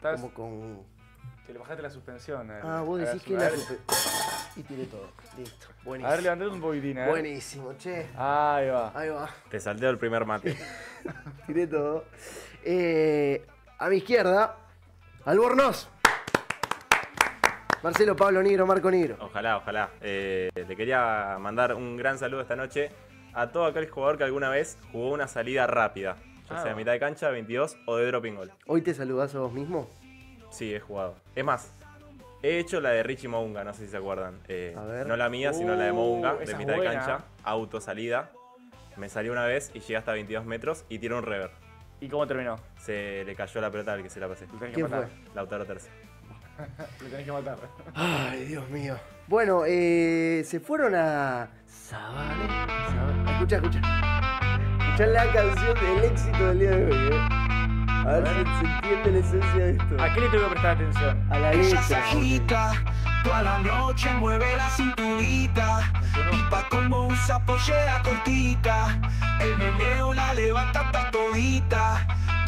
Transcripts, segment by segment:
como con... Que le bajaste la suspensión. Vos decís que la suspensión... Y tiré todo. Listo. Buenísimo. A ver, levantate un poquitín, Buenísimo, che. Ahí va. Ahí va. Te salteo el primer mate. Tiré todo. A mi izquierda, Albornoz. Marcelo Pablo Nigro, Marco Nigro. Ojalá, ojalá. Le quería mandar un gran saludo esta noche a todo aquel jugador que alguna vez jugó una salida rápida. Ya sea mitad de cancha, 22 o de dropping goal. ¿Hoy te saludás a vos mismo? Sí, he jugado. Es más, he hecho la de Richie Mounga, no sé si se acuerdan. A ver. No la mía, sino la de Mounga, de mitad de cancha. Buena. Auto salida. Me salió una vez y llegué hasta 22 metros y tiré un rever. ¿Y cómo terminó? Se le cayó la pelota al que se la pasé. ¿Quién fue? Lautaro Terce. Lo tenés que matar. Ay, Dios mío. Bueno, se fueron a... Sabale. Escucha. Escuchá la canción del éxito del día de hoy, A ver si se entiende la esencia de esto. ¿A qué le tengo que prestar atención? A la Ella se letra. agita, toda la noche mueve la cinturita. Y pa' como usa pollera cortita. El meneo la levanta hasta todita.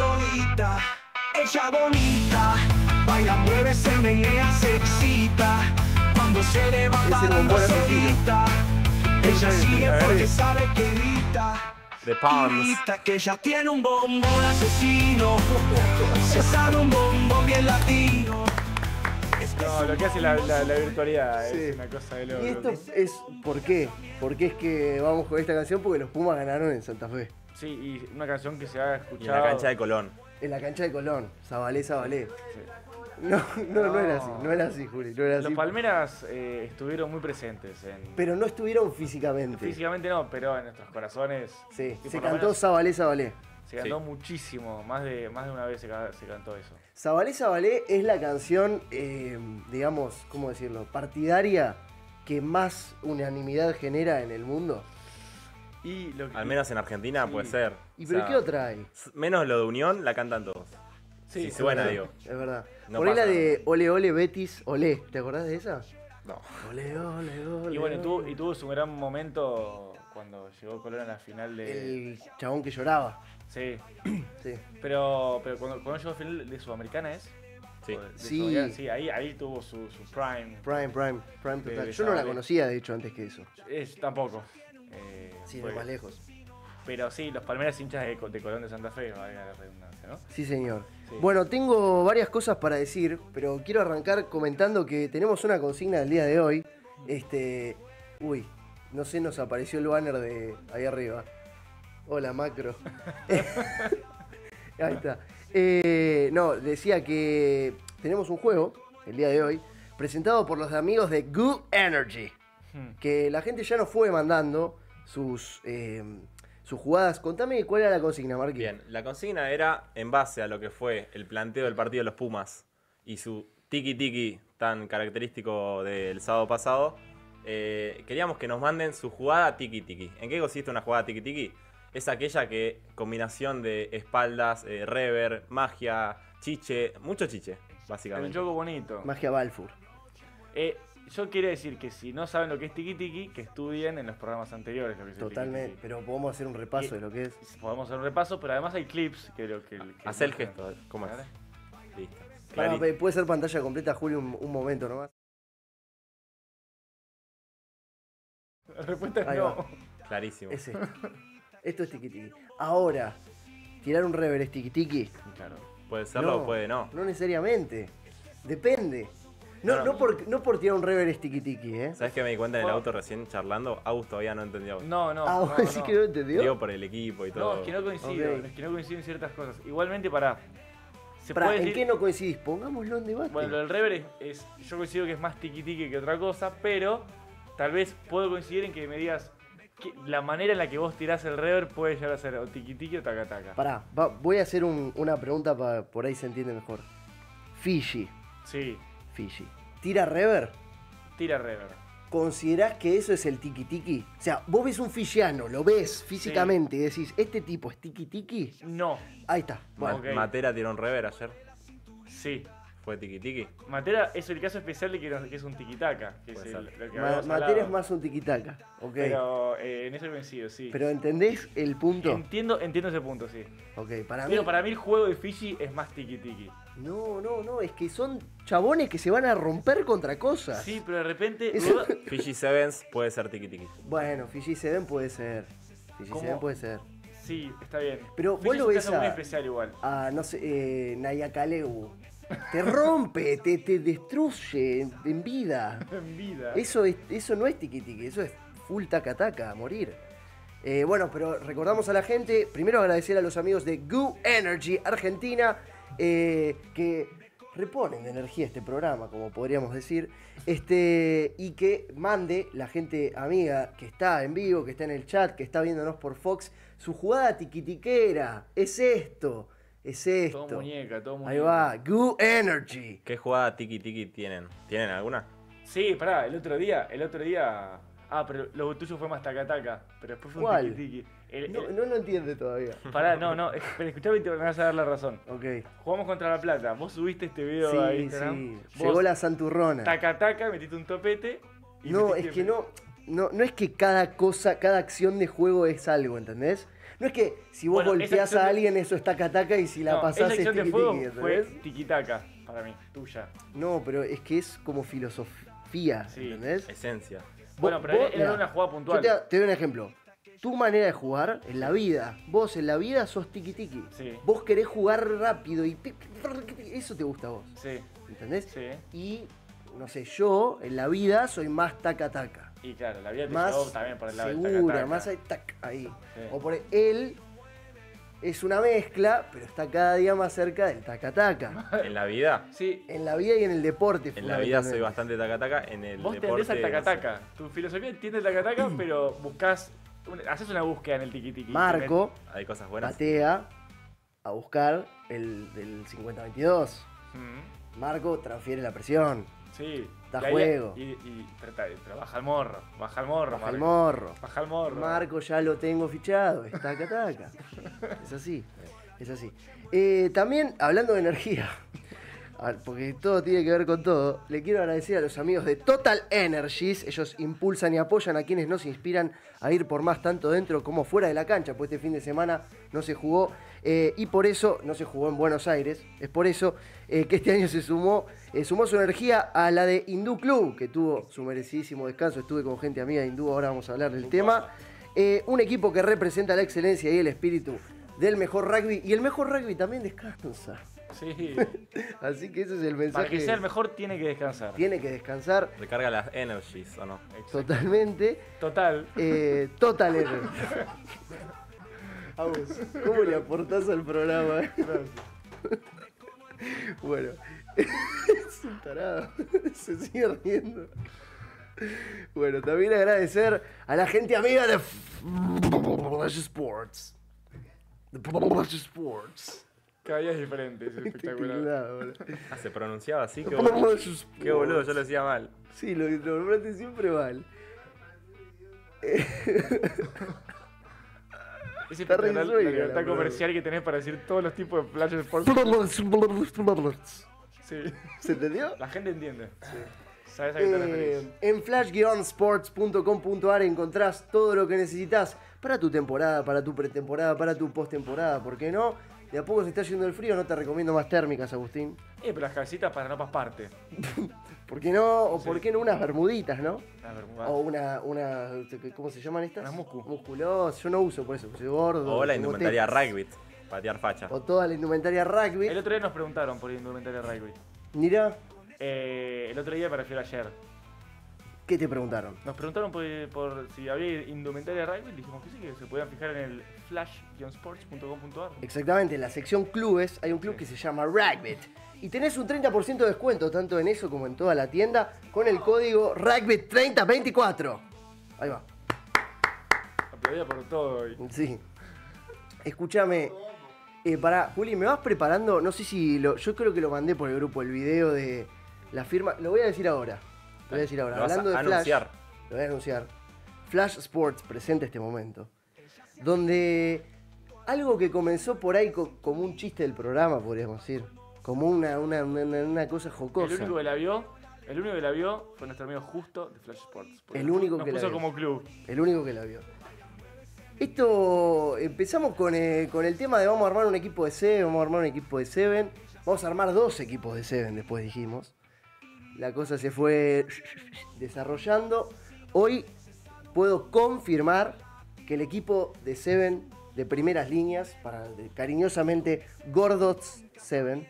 Ella bonita, baila, mueve, se menea, se excita. Cuando se levanta Es el dando bombón solita. Ella sigue porque sabe que grita. The Palms. Grita que ella tiene un bombón asesino. Se sabe un bombón bien latino. No, lo que hace la virtualidad Sí. es una cosa de loco. Y esto es... ¿Por qué? Porque es que vamos con esta canción porque los Pumas ganaron en Santa Fe. Sí, y una canción que se ha escuchado. Y en la cancha de Colón. En la cancha de Colón. Zabalé. Sí. No era así, Juli. No era así. Los Palmeras estuvieron muy presentes. Pero no estuvieron físicamente. Físicamente no, pero en nuestros corazones. Sí, Y se por lo cantó menos Zabalé. Se cantó muchísimo, más de una vez se cantó eso. Zabalé es la canción, digamos, ¿cómo decirlo? Partidaria que más unanimidad genera en el mundo. Y lo que, Al menos en Argentina Sí. puede ser. ¿Y O pero sea, qué otra hay? Menos lo de Unión, la cantan todos. sí, si suena, Es digo. verdad, es verdad. No Poné la pasa de nada. Ole Ole Betis Ole. ¿Te acordás de esa? No. Ole Ole. Y bueno, tuvo su gran momento cuando llegó Colón a la final de. El chabón que lloraba. Sí, Sí. pero cuando llegó a la final de Sudamericana es. Sí. O de Sí. Sudamericana, sí, ahí tuvo su prime. Prime total. de Yo no la Zabalé. conocía, de hecho, antes que eso. Tampoco. Sí, fue- no más lejos. Pero sí, los Palmeras hinchas de Colón de Santa Fe, valga la redundancia, ¿no? Sí, señor. Sí. Bueno, tengo varias cosas para decir, pero quiero arrancar comentando que tenemos una consigna del día de hoy. Uy, no sé, nos apareció el banner de ahí arriba. Hola, macro. Ahí está. No, decía que tenemos un juego el día de hoy presentado por los amigos de Good Energy. Que la gente ya nos fue mandando sus jugadas. Contame cuál era la consigna, Marquín. Bien, la consigna era en base a lo que fue el planteo del partido de los Pumas y su tiki-tiki tan característico del sábado pasado. Queríamos que nos manden su jugada tiki-tiki. ¿En qué consiste una jugada tiki-tiki? Es aquella que combinación de espaldas, rever, magia, chiche, mucho chiche, Es un básicamente. juego bonito. Magia Balfour. Yo quiero decir que si no saben lo que es Tiki Tiki, que estudien en los programas anteriores lo que es el Totalmente, Tiki pero podemos hacer un repaso de lo que es. Tiki. Podemos hacer un repaso, pero además hay clips que lo que Haz el gesto, ¿cómo es? Dale. Listo. Pará, Clarito. puede ser pantalla completa, Julio, un momento nomás. La respuesta es Ahí no. va. Clarísimo. Es esto. Esto es tiki tiki. Ahora, tirar un rever es tiki tiki. Claro. Puede serlo o puede no. No necesariamente. Depende. No por tirar un rever es tiki tiki, ¿eh? ¿Sabes qué me di cuenta en el Bueno. auto recién charlando? Agus todavía no entendió. No. ¿Vos decís que no entendió? Digo por el equipo y todo. No, es que no coincido. Ok. Es que no coinciden ciertas cosas. Igualmente, se Pará, puede ¿en decir. qué no coincidís? Pongámoslo en debate. Bueno, lo del rever yo coincido que es más tiki tiki que otra cosa, pero tal vez puedo coincidir en que me digas que la manera en la que vos tirás el rever puede llegar a ser o tiki tiki o taca taca. Pará, voy a hacer una pregunta para por ahí se entiende mejor. Fiji. Sí, ¿Tira rever? tira rever. ¿Considerás que eso es el tiki tiki? O sea, vos ves un fijiano, lo ves físicamente y decís, ¿este tipo es tiki tiki? No, Ahí está. Bueno, Ok. Matera tiró un rever ayer. sí. ¿Fue tiki-tiki? Matera es el caso especial de que es un tiquitaca. Que es Puede el, ser. lo que habíamos Matera hablado. es más un tiquitaca, ok. Pero en eso coincido, sí. Pero ¿entendés el punto? Entiendo ese punto, sí. Ok, para mí... Pero para mí el juego de Fiji es más tiki-tiki. No, es que son chabones que se van a romper contra cosas. Sí, pero de repente... Eso- Fiji Sevens puede ser tiki-tiki. Bueno, Fiji Seven puede ser. Fiji ¿Cómo? Seven puede ser. Sí, está bien. Pero Fiji vos es lo un ves caso muy a- especial igual. No sé, Nayakaleu. Te rompe, te destruye en vida. En vida. Eso no es tiki-tiki, eso es full taca-taca, a morir. Bueno, pero recordamos a la gente, primero agradecer a los amigos de Goo Energy Argentina, que reponen de energía este programa, como podríamos decir, y que mande la gente amiga que está en vivo, que está en el chat, que está viéndonos por Fox, su jugada tiquitiquera. Es esto. Todo muñeca, todo muñeca. Ahí va, Goo Energy. ¿Qué jugada tiki-tiki tienen? ¿Tienen alguna? Sí, pará, el otro día... pero lo tuyo fue más taca-taca. Pero después fue ¿Cuál? un tiki-tiki. No lo entiende todavía. Pará, pero escuchame y te vas a dar la razón. Ok. Jugamos contra La Plata. Vos subiste este video a Sí, Instagram. sí. Vos, Llegó la santurrona. taca-taca, metiste un topete. Y No, metiste- es que no es que cada cosa, cada acción de juego es algo, ¿entendés? No es que si vos Bueno, esa golpeás acción a de- alguien eso es taca-taca y si la No, pasás esa es acción de tiki-tiki, fuego fue ¿entendés? tiki-taka para mí, tuya. No, pero es que es como filosofía, Sí. ¿entendés? Esencia. Bueno, pero era mirá, una jugada yo puntual. te doy un ejemplo. Tu manera de jugar en la vida, vos en la vida sos tiki-tiki. Sí. Vos querés jugar rápido y eso te gusta a vos, Sí, ¿entendés? sí. Y, no sé, yo en la vida soy más taca-taca. Y claro, la vida te Más llevó también por el lado del segura, taca-taka. más ahí, tac, ahí. Sí. O por él es una mezcla, pero está cada día más cerca del taca-taca. En la vida, Sí, En la vida y en el deporte. en la vida soy fundamentalmente. bastante taca-taca. En el vos deporte. tendés al no sé. taca-taka. Tu filosofía entiende el taca-taka, pero haces una búsqueda en el tiki-tiki. Marco Hay cosas buenas. patea a buscar el del 50-22. Mm, Marco transfiere la presión. sí. Da Y ahí- juego. pero baja el morro. Baja el morro, Baja el Marco. morro. Baja el morro. Marco ya lo tengo fichado, es taca-taca. Es así, es así. También, hablando de energía, porque todo tiene que ver con todo, le quiero agradecer a los amigos de Total Energies. Ellos impulsan y apoyan a quienes nos inspiran a ir por más tanto dentro como fuera de la cancha, pues este fin de semana no se jugó. Y por eso no se jugó en Buenos Aires. Es por eso que este año se sumó su energía a la de Hindú Club, que tuvo su merecidísimo descanso. Estuve con gente amiga de Hindú, ahora vamos a hablar del tema. Un equipo que representa la excelencia y el espíritu del mejor rugby. Y el mejor rugby también descansa. Sí. Así que ese es el mensaje. Para que sea el mejor tiene que descansar. Tiene que descansar Recarga las energies, ¿o no? totalmente. Total. Total Energy. A vos, ¿cómo le aportás al programa? Bueno, es un tarado. Se sigue riendo. Bueno, también agradecer a la gente amiga de Flash Sports. De Flash Sports. Cada día es diferente, es espectacular. Titulado, boludo. Ah, se pronunciaba así. Qué Flash boludo, Sports. qué boludo, yo lo decía mal. Sí, lo nombraste siempre mal. Es Está re espectacular la sueño, libertad la comercial que tenés para decir todos los tipos de Flash Sports. Sí. ¿Se entendió? La gente entiende. ¿Sabes a qué te referís? En flash-sports.com.ar encontrás todo lo que necesitas para tu temporada, para tu pretemporada, para tu postemporada, ¿por qué no? De a poco se está yendo el frío, no te recomiendo más térmicas, Agustín. Pero las calcitas para no pasparte. ¿Por qué no? O Sí. por qué no unas bermuditas, ¿no? A ver, O una, ¿cómo se llaman estas? Unas muscu. Musculosas, yo no uso por eso, porque soy gordo. O la tengo indumentaria tetas. rugby. Patear facha. O toda la indumentaria rugby. El otro día nos preguntaron por indumentaria rugby. Mira, El otro día me refiero a ayer. ¿qué te preguntaron? Nos preguntaron por si había indumentaria rugby. Dijimos que sí, que se podían fijar en el flash-sports.com.ar. Exactamente, en la sección clubes hay un club que se llama Ragbit. Y tenés un 30% de descuento, tanto en eso como en toda la tienda, con el código Ragbit3024. Ahí va. Aplaudida por todo hoy. Sí. Escúchame. Pará, Juli, ¿me vas preparando? No sé si yo creo que lo mandé por el grupo, el video de la firma. Lo voy a decir ahora. Lo voy a decir ahora. Lo vas a Hablando de Flash. anunciar. Lo voy a anunciar. Flash Sports presenta este momento. Donde algo que comenzó por ahí como un chiste del programa, podríamos decir. Como una cosa jocosa. El único que la vio fue nuestro amigo Justo de Flash Sports. El único nos que la puso vio. como club. El único que la vio. Esto, empezamos con el tema de vamos a armar un equipo de Seven, vamos a armar un equipo de Seven. Vamos a armar 2 equipos de Seven, después dijimos. La cosa se fue desarrollando. Hoy puedo confirmar que el equipo de Seven de primeras líneas, cariñosamente Gordos Sevens,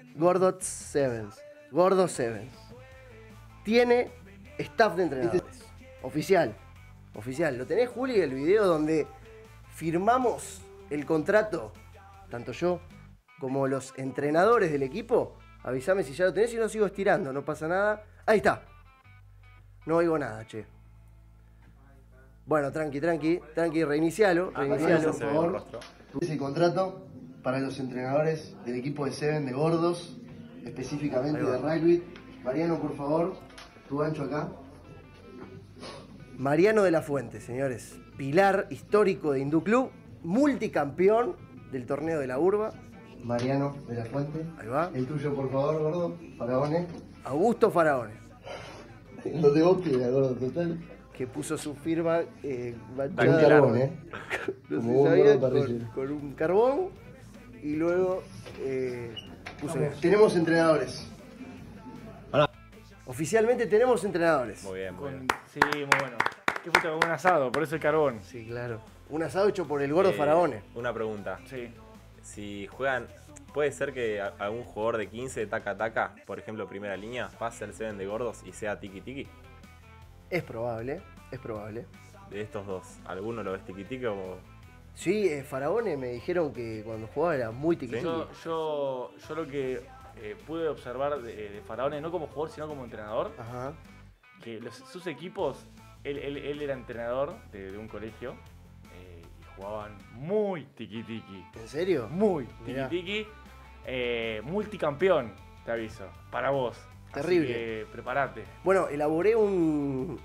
tiene staff de entrenadores. Oficial. ¿Lo tenés, Juli, el video donde firmamos el contrato, tanto yo como los entrenadores del equipo? Avísame si ya lo tenés y no sigo estirando, no pasa nada. Ahí está. No oigo nada, che. Bueno, tranqui, reinicialo, por favor. Ese contrato para los entrenadores del equipo de Seven de Gordos, específicamente de rugby. Mariano, por favor, tu gancho acá. Mariano de la Fuente, señores. Pilar histórico de Hindú Club, multicampeón del torneo de la Urba. Mariano de la Fuente. Ahí va. El tuyo, por favor, Gordo. Faraone. Augusto Faraone. No te botes, Gordo, total. Que puso su firma Con carbón, no Como se vos, sabía, Gordo, parece. con un carbón y luego puso. Tenemos entrenadores. Oficialmente tenemos entrenadores. Muy bien, muy bien. Sí, muy bueno. ¿Qué fuiste con un asado? Por eso el carbón. Sí, claro. Un asado hecho por el gordo Faraone. Una pregunta. Sí. Si juegan, ¿puede ser que algún jugador de 15 de taca-taca, por ejemplo, primera línea, pase al Seven de Gordos y sea tiki-tiki? Es probable. De estos dos, ¿alguno lo ves tiki-tiki o...? Sí, Faraone me dijeron que cuando jugaba era muy tiquitiki. Yo lo que pude observar de Faraone, no como jugador, sino como entrenador, Ajá. que sus equipos, él era entrenador de un colegio y jugaban muy tiki-tiki. ¿En serio? Muy Mirá. tiki-tiki. Multicampeón, te aviso, para vos. Terrible. Así que prepárate. Bueno, elaboré un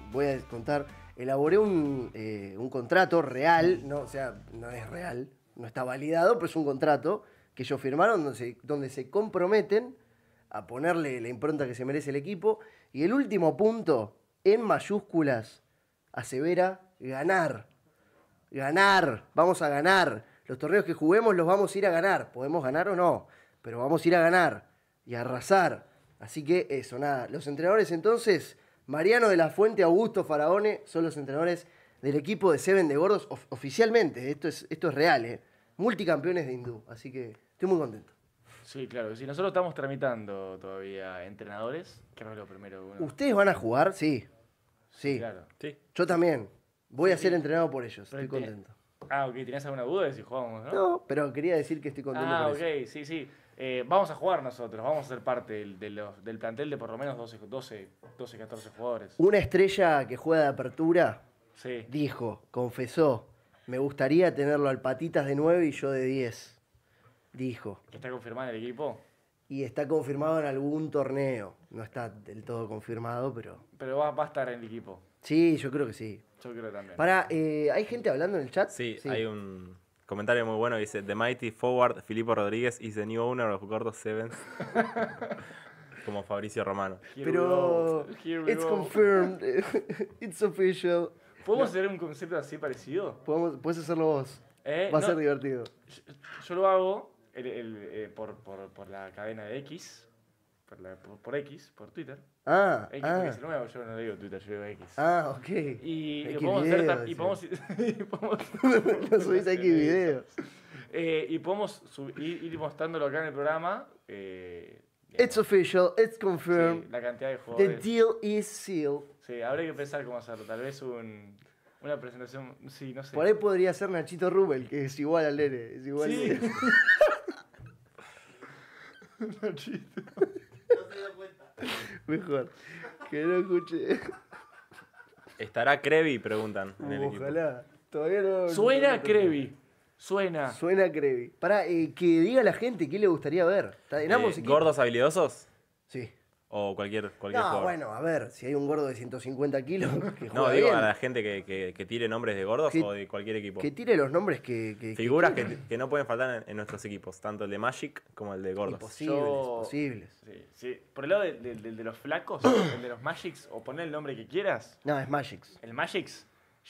contrato real, no, o sea, no es real, no está validado, pero es un contrato que ellos firmaron donde se comprometen a ponerle la impronta que se merece el equipo. Y el último punto, en mayúsculas, asevera ganar. Ganar, vamos a ganar. Los torneos que juguemos los vamos a ir a ganar. Podemos ganar o no, pero vamos a ir a ganar y a arrasar. Así que eso, nada. Los entrenadores entonces, Mariano de la Fuente, Augusto Faraone, son los entrenadores del equipo de Seven de Gordos oficialmente. Esto es real, multicampeones de Hindú. Así que estoy muy contento. Sí, claro. Si nosotros estamos tramitando todavía entrenadores, que es lo primero. ¿Ustedes van a jugar? Sí. Sí. Claro. Sí. Yo también. Voy a ser sí. entrenado por ellos. Pero Estoy tiene- contento. Ok. ¿Tenés alguna duda de si jugamos, no? No, pero quería decir que estoy contento por eso. Sí. Vamos a jugar nosotros, vamos a ser parte del plantel de por lo menos 12, 14 jugadores. Una estrella que juega de apertura Sí. dijo, confesó, me gustaría tenerlo al Patitas de 9 y yo de 10. Dijo. ¿Que está confirmado en el equipo? Y está confirmado en algún torneo. No está del todo confirmado, pero... Pero va a estar en el equipo. Sí, yo creo que sí. Yo creo también. Pará, ¿hay gente hablando en el chat? Sí, hay un comentario muy bueno que dice: The Mighty Forward Filippo Rodríguez is the new owner of Gordos Sevens. Como Fabricio Romano. Pero... Here we It's go. confirmed. It's official. ¿Podemos hacer un concepto así parecido? Puedes hacerlo vos. Va a No, ser divertido. yo lo hago por la cadena de X. Por X, por Twitter. X porque es el nuevo, yo no digo Twitter, yo digo X. Ok. Y X lo podemos hacer video, y decía. podemos No subís aquí videos. y podemos ir mostrándolo acá en el programa. It's official, it's confirmed. Sí, la cantidad de The jugadores. deal is sealed. Sí, habría que pensar cómo hacerlo. Tal vez una presentación. Sí, no sé. Por ahí podría ser Nachito Rubel, que es igual al nene. Es igual. Sí. Mejor. Que no escuche. ¿Estará Crevi? Preguntan en el equipo. Ojalá. Todavía no. Suena Crevi. Suena. Suena Crevi. Para que diga la gente qué le gustaría ver. ¿Tenemos equipo? ¿Gordos habilidosos? Sí. O cualquier No, jugador. bueno, a ver, si hay un gordo de 150 kilos que No, juega digo bien, a la gente que tire nombres de gordos Que- o de cualquier equipo. que tire los nombres que Figuras quiera. que no pueden faltar en nuestros equipos, tanto el de Magic como el de gordos. Imposibles, Yo- posibles. Sí, sí. Por el lado de los flacos, el de los Magics, o poner el nombre que quieras, No, es Magics. el Magics,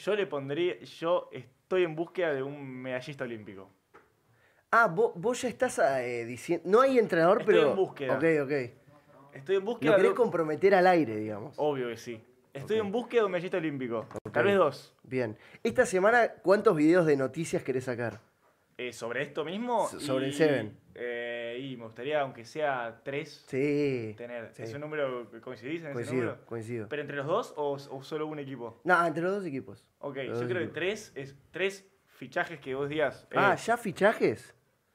yo estoy en búsqueda de un medallista olímpico. Ah, vos ya estás diciendo... No hay entrenador, Estoy pero... en búsqueda. Ok. Estoy en búsqueda Lo de... querés comprometer al aire, digamos. Obvio que sí. Estoy en búsqueda de un medallista olímpico. Ok. Tal vez 2. Bien. Esta semana, ¿cuántos videos de noticias querés sacar? Sobre esto mismo. Sobre el Seven. Y me gustaría, aunque sea 3, Sí. tener. sí. ¿Es un número que coincidís en ese Coincido, número? coincido. ¿Pero entre los dos o solo un equipo? No, entre los dos equipos. Ok, Los yo dos creo que equipos. 3 es 3 fichajes que vos digas. ¿Ya fichajes?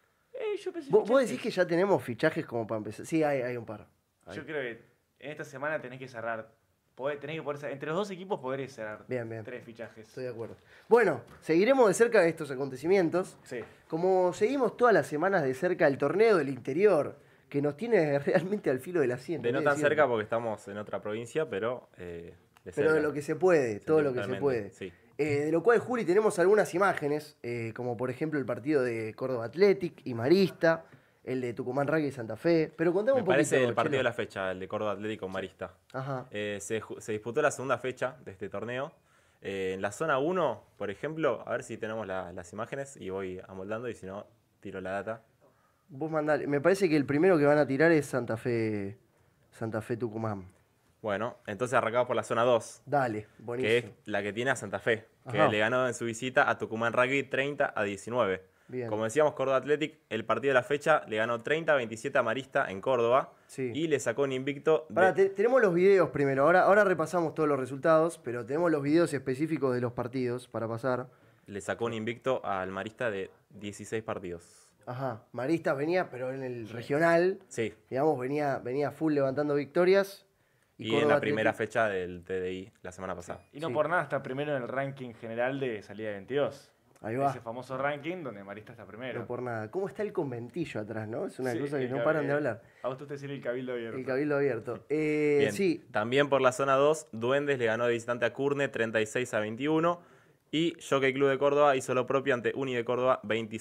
Yo pensé ¿Vos fichajes. decís que ya tenemos fichajes como para empezar? Sí, hay un par. Hay. Yo creo que en esta semana tenés que cerrar. Tenés que poder cerrar. Entre los dos equipos podréis cerrar. Bien, bien. 3 fichajes. Estoy de acuerdo. Bueno, seguiremos de cerca estos acontecimientos. Sí. Como seguimos todas las semanas de cerca el torneo del interior, que nos tiene realmente al filo del asiento. De no ¿qué tan decirte? cerca porque estamos en otra provincia, pero de Pero cerca. de lo que se puede, todo lo que se Sentimentalmente, puede. sí. De lo cual, Juli, tenemos algunas imágenes, como por ejemplo el partido de Córdoba Athletic y Marista, el de Tucumán Rugby y Santa Fe. Pero contame Me un poquito. parece el partido Chelo. de la fecha, el de Córdoba Atlético Marista. Ajá. Se disputó la segunda fecha de este torneo. En la zona 1, por ejemplo, a ver si tenemos las imágenes y voy amoldando y si no, tiro la data. Vos mandale. Me parece que el primero que van a tirar es Santa Fe Tucumán. Bueno, entonces arrancamos por la zona 2, Dale, que es buenísimo. la que tiene a Santa Fe, que Ajá. le ganó en su visita a Tucumán Rugby 30-19. Bien. Como decíamos, Córdoba Athletic, el partido de la fecha, le ganó 30-27 a Marista en Córdoba Sí. y le sacó un invicto de... Pará, tenemos los videos primero. Ahora repasamos todos los resultados, pero tenemos los videos específicos de los partidos para pasar. Le sacó un invicto al Marista de 16 partidos. Ajá. Marista venía, pero en el regional, Sí, digamos, venía full levantando victorias. y en Córdoba la primera Athletic- fecha del TDI la semana pasada. Y no Sí. por nada está primero en el ranking general de salida de 22. Ahí va. Ese famoso ranking donde Marista está primero. No por nada. ¿Cómo está el conventillo atrás, no? Es una Sí, cosa que el no cab- paran de hablar. A vos te gusta decir el cabildo abierto. El cabildo abierto. Bien, Sí, también por la zona 2, Duendes le ganó de visitante a Curne 36-21 y Jockey Club de Córdoba hizo lo propio ante Uni de Córdoba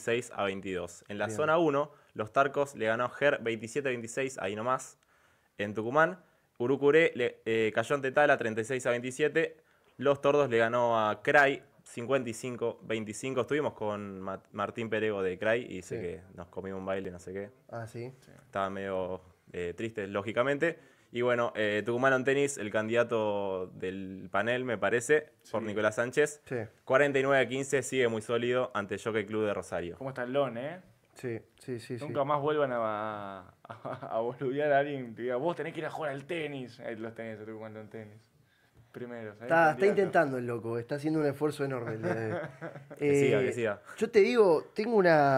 26-22. En la Bien. zona 1, Los Tarcos le ganó Ger 27-26, ahí nomás, en Tucumán. Urucuré le cayó ante Tala 36-27. Los Tordos le ganó a Cray 55-25. Estuvimos con Martín Perego de Cray y dice Sí. que nos comimos un baile, no sé qué. sí. Estaban medio tristes, lógicamente. Y bueno, Tucumán on Tenis, el candidato del panel, me parece, por Nicolás Sánchez. Sí, 49-15, sigue muy sólido ante Jockey Club de Rosario. ¿Cómo está el LON, sí. Nunca más vuelvan a boludear a alguien que diga, vos tenés que ir a jugar al tenis. Ahí los tenés, estoy jugando al tenis. Primero, ¿sabés? Está Candidato. intentando el loco, está haciendo un esfuerzo enorme. el día de hoy. Que siga. Yo te digo, tengo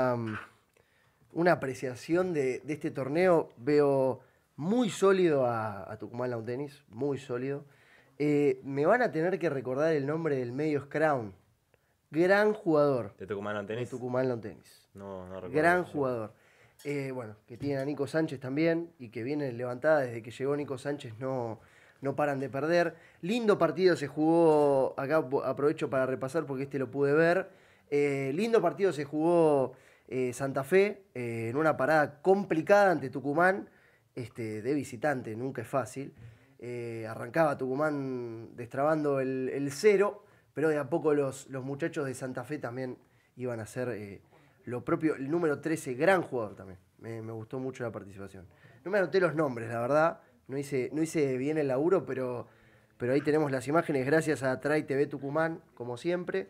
una apreciación de este torneo. Veo muy sólido a Tucumán Lawn Tennis, muy sólido. Me van a tener que recordar el nombre del medio Crown. Gran jugador ¿De Tucumán on de Tenis? Tucumán Lawn Tennis. No recuerdo. Gran jugador. Bueno, que tiene a Nico Sánchez también y que viene levantada desde que llegó Nico Sánchez, no paran de perder. Lindo partido se jugó, acá aprovecho para repasar porque este lo pude ver. Lindo partido se jugó Santa Fe en una parada complicada ante Tucumán, de visitante, nunca es fácil. Arrancaba Tucumán destrabando el 0, pero de a poco los muchachos de Santa Fe también iban a hacer lo propio. El número 13, gran jugador también. Me gustó mucho la participación. No me anoté los nombres, la verdad. No hice bien el laburo, pero ahí tenemos las imágenes gracias a Try TV Tucumán, como siempre.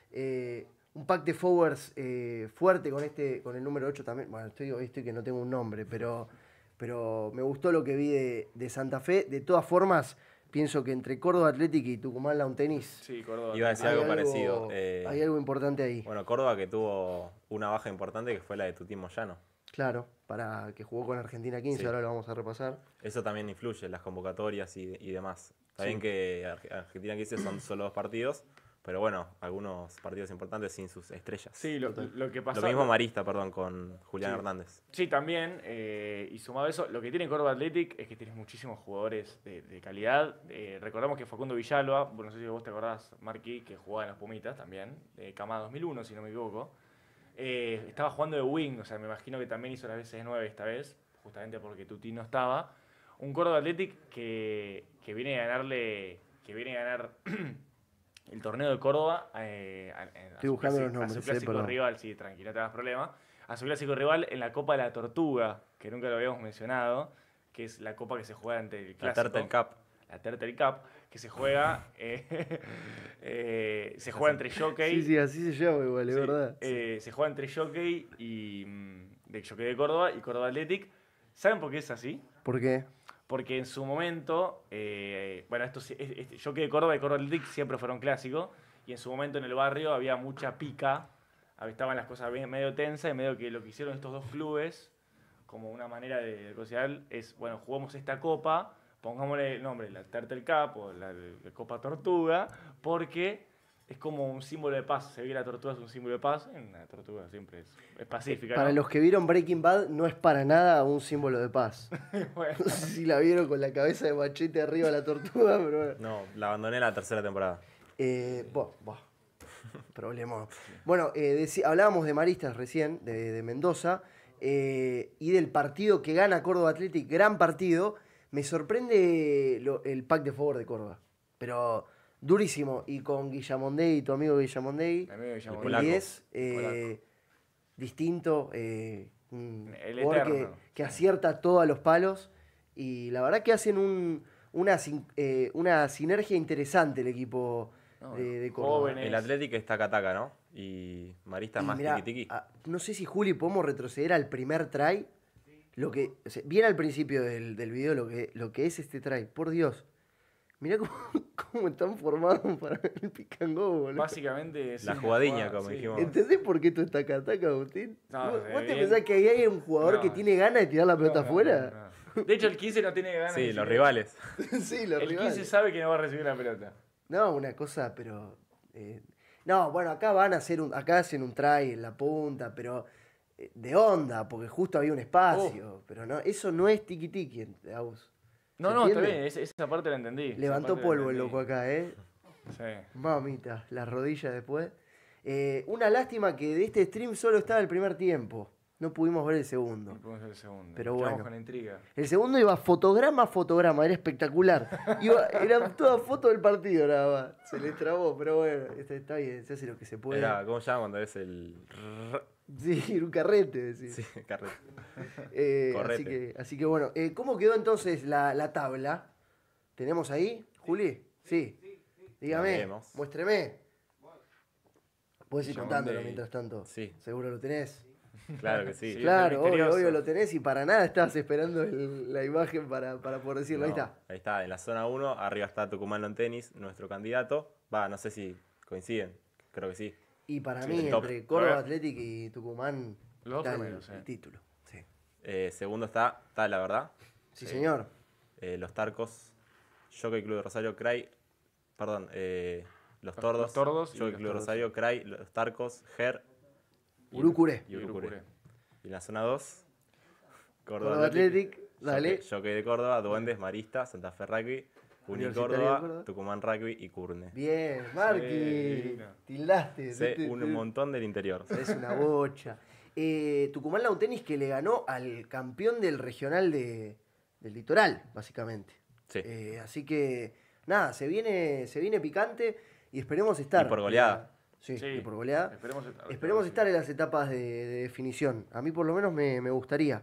Un pack de forwards fuerte con el número 8 también. Bueno, hoy estoy que no tengo un nombre, pero me gustó lo que vi de Santa Fe. De todas formas, pienso que entre Córdoba Athletic y Tucumán Lawn Tennis Sí, Córdoba. Iba a decir hay algo parecido. hay algo importante ahí. Bueno, Córdoba que tuvo una baja importante que fue la de Tutín Moyano. Claro, para que jugó con Argentina 15, Sí. ahora lo vamos a repasar. Eso también influye en las convocatorias y demás. Está Sí. bien que Argentina 15 son solo 2 partidos, Pero bueno, algunos partidos importantes sin sus estrellas. Sí, lo que pasó. Lo mismo Marista, perdón, con Julián Sí. Hernández. Sí, también. Y sumado a eso, lo que tiene Córdoba Athletic es que tienes muchísimos jugadores de calidad. Recordamos que Facundo Villalba, no sé si vos te acordás, Marqui, que jugaba en las Pumitas también, Camada 2001, si no me equivoco. Estaba jugando de wing, o sea, me imagino que también hizo las veces de 9 esta vez, justamente porque Tuti no estaba. Un Córdoba Athletic que viene a ganarle. Que viene a ganar. El torneo de Córdoba Estoy buscando los a nombres, su clásico perdón. rival, sí, tranquilo, no te hagas problema. A su clásico rival en la Copa de la Tortuga, que nunca lo habíamos mencionado, que es la copa que se juega entre el La clásico. Turtle Cup. La Turtle Cup, que se juega, se juega entre Jockey. Sí, así se llama igual, es Sí, verdad. se juega entre Jockey y de Jockey de Córdoba y Córdoba Athletic. ¿Saben por qué es así? ¿Por qué? Porque en su momento, bueno, Jockey de Córdoba y Córdoba Athletic siempre fueron clásicos, y en su momento en el barrio había mucha pica, estaban las cosas medio tensas, y medio que lo que hicieron estos dos clubes, como una manera de considerar, es, bueno, jugamos esta copa, pongámosle el nombre, la Turtle Cup o la Copa Tortuga, porque es como un símbolo de paz. Se ve que la tortuga es un símbolo de paz, la tortuga siempre es pacífica. Para ¿no? los que vieron Breaking Bad, no es para nada un símbolo de paz. Bueno, No sé si la vieron con la cabeza de machete arriba la tortuga, pero bueno. No, la abandoné la tercera temporada. Problema. Bueno, hablábamos de Maristas recién, de Mendoza, y del partido que gana Córdoba Athletic, gran partido. Me sorprende el pack de favor de Córdoba, pero durísimo. Y con Guillamondei, tu amigo Guillamondei, mi amigo Guillamón. el polaco. 10, Polaco. distinto, un El jugador eterno. que acierta todos los palos. Y la verdad que hacen una sinergia interesante el equipo de Córdoba. jóvenes. El Atlético es taca-taca, ¿no? Y Marista Y más mirá, tiki-tiki. no sé si, Juli, podemos retroceder al primer try. Bien al principio del video lo que es este try. Por Dios. Mirá cómo están formados para el pick and go, boludo. Básicamente es La una jugadinha, jugada, como sí. dijimos. ¿Entendés por qué esto está taca, Agustín? No, ¿Vos te bien. pensás que ahí hay un jugador No. que tiene ganas de tirar la pelota No, afuera? no. De hecho, el 15 no tiene ganas. Sí, de los decir- rivales. Sí, los El 15 rivales. sabe que no va a recibir la pelota. No, una cosa, pero... no, bueno, acá acá hacen un try en la punta, pero de onda, porque justo había un espacio. Pero no, eso no es tiki-tiki, Agus. No, ¿Se no, está entiende? bien, esa parte la entendí. esa Levantó parte la polvo el entendí. loco acá, ¿eh? Sí. Mamita, las rodillas después. Una lástima que de este stream solo estaba el primer tiempo. No pudimos ver el segundo. Y podemos ver el segundo. Pero Quedamos bueno. con la intriga. El segundo iba fotograma a fotograma, era espectacular. Era toda foto del partido nada más. Se les trabó, pero bueno, está bien, se hace lo que se puede. Era, ¿cómo se llama cuando ves el...? Sí, un carrete, decís. Sí, carrete. Correte. Así que bueno, ¿cómo quedó entonces la tabla? ¿Tenemos ahí, Juli? Sí. Dígame, Vemos. muéstreme. Puedes ir Llamón contándolo de- mientras tanto. Sí. Seguro lo tenés. Claro que sí. Sí. Claro, obvio, misterioso. obvio lo tenés y para nada estabas esperando la imagen para poder decirlo. Ahí No, está. Ahí está, en la zona 1, arriba está Tucumán Lawn Tennis, nuestro candidato. No sé si coinciden, creo que sí. Y para Sí, mí, el top. entre Córdoba A ver. Athletic y Tucumán, Los dos está primeros, el sí. título. Sí, Segundo está la verdad. sí señor. Los Tarcos, Jockey Club de Rosario, Cray. Perdón, los Tordos. Los Tordos y Jockey los Club de Tordos. Rosario, Cray, los Tarcos, Ger. Urucuré. Y Urucuré. Urucuré. Y en la zona 2, Córdoba Athletic, dale. Jockey de Córdoba, Duendes, Marista, Santa Fe Rugby, Universitario de Unicórdoba, Córdoba. Tucumán Rugby y Curne. Bien, Marqui. divino. Tildaste. Sé un montón del interior. Es una bocha. Tucumán Lawn Tennis que le ganó al campeón del regional del litoral, básicamente. Sí. Así que, nada, se viene picante y esperemos estar. Y por goleada. Sí, Sí, y por goleada. Esperemos Estar en las etapas de definición. A mí por lo menos me gustaría.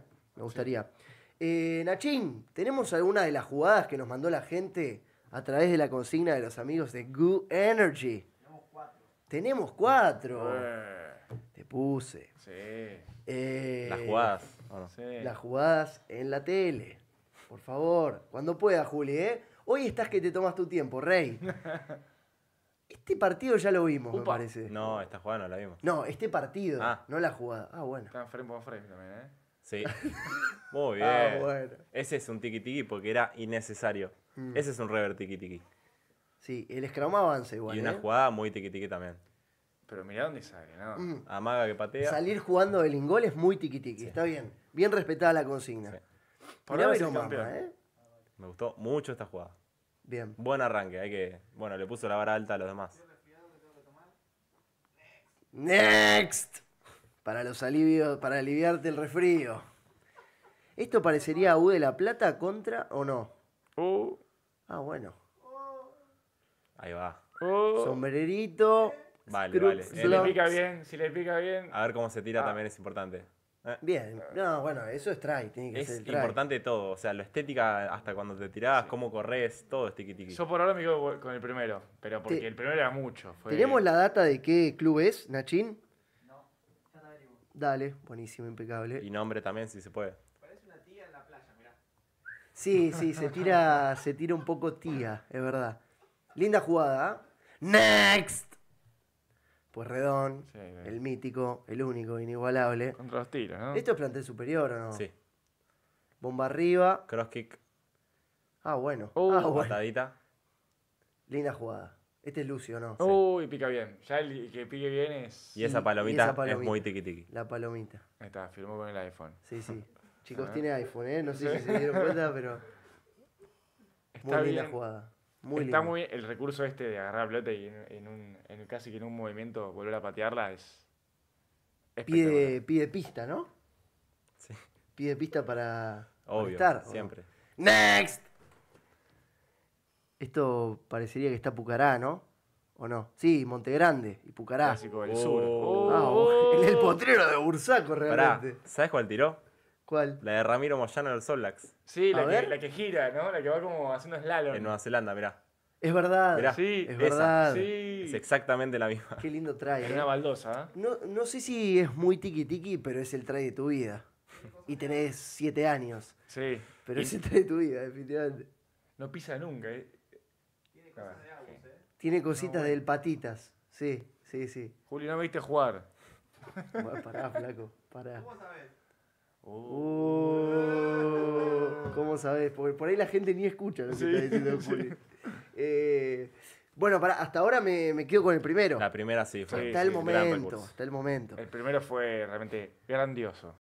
Nachín, ¿tenemos alguna de las jugadas que nos mandó la gente a través de la consigna de los amigos de Good Energy? Tenemos cuatro. Te puse. Sí, Las jugadas. ¿o no? sí. Las jugadas en la tele. Por favor, cuando pueda, Juli, ¿eh? Hoy estás que te tomas tu tiempo, Rey. Este partido ya lo vimos, me Upa. parece. No, esta jugada no la vimos. No, este partido, Ah. no la jugada. Ah, bueno. Está en frame por frame también, ¿eh? Sí. Muy bien. Ah, bueno. Ese es un tiki-tiki porque era innecesario. Ese es un rever tiki-tiki. Sí, el scrum avanza igual. Y una jugada muy tiqui-tiqui también. Pero mirá dónde sale, ¿no? Amaga que patea. Salir jugando el ingol es muy tiqui-tiqui, está bien. Bien respetada la consigna. Sí. Por Mirá ahora es el Viromama, campeón. Me gustó mucho esta jugada. Bien. Buen arranque, bueno, le puso la vara alta a los demás. Next. Para los alivios, para aliviarte el resfrío. ¿Esto parecería U de la Plata contra o no? Ah, bueno. Ahí va. Sombrerito. Vale, Scrub vale. Si le Blocks. pica bien, si le pica bien. A ver cómo se tira también es importante. Bien. No, bueno, eso es try, tiene que ser Es el try. importante todo, o sea, lo estética hasta cuando te tirás, cómo corres, todo es tiqui-tiqui. Yo por ahora me quedo con el primero, pero porque Te- el primero era mucho. ¿Tenemos la data de qué club es, Nachín? No, ya te averiguo. Dale, buenísimo, impecable. Y nombre también, si se puede. Sí, se tira un poco tía, es verdad. Linda jugada, ¿ah? Next. Pues Redón, Sí, el mítico, el único, inigualable. Contra los tiros, ¿no? ¿Esto es plantel superior o no? Sí. Bomba arriba. Cross kick, Ah, bueno. Oh, patadita. Linda jugada. Este es Lucio, ¿no? Uy, pica bien. Ya el que pique bien es. Y esa Y palomita, esa palomita. es muy tiqui-tiqui. La palomita. Ahí está, firmó con el iPhone. Sí. Chicos, tiene iPhone, ¿eh? No sé si se dieron cuenta, pero Está muy linda bien. jugada. Muy Está linda. muy el recurso este de agarrar la pelota y casi que en un movimiento volver a patearla es espectacular. Pide pista, ¿no? Sí. Pide pista para Obvio, estar. ¿o no? siempre. Next. Esto parecería que está Pucará, ¿no? ¿O no? Sí, Montegrande y Pucará. Clásico del sur. El potrero de Bursaco, Pará, realmente. ¿sabes cuál tiró? ¿Cuál? La de Ramiro Moyano del Sol Blacks, Sí, A ver. la que gira, ¿no? La que va como haciendo slalom. en Nueva Zelanda, mirá. Es verdad. Mirá, Sí, es esa. verdad. Sí. Es exactamente la misma. Qué lindo trae. En una baldosa, ¿eh? No sé si es muy tiki-tiki, pero es el try de tu vida. Y tenés 7 años. Sí. Pero Y es el try de tu vida, definitivamente. no pisa nunca, ¿eh? Tiene cositas del patitas. Sí. Juli, no me viste jugar. Bueno, pará, flaco. Pará. ¿Cómo sabés? Porque por ahí la gente ni escucha lo que está diciendo Juli. Bueno, pará, hasta ahora me quedo con el primero. La primera sí fue. Sí, Hasta el gran momento, recurso. hasta el momento. El primero fue realmente grandioso.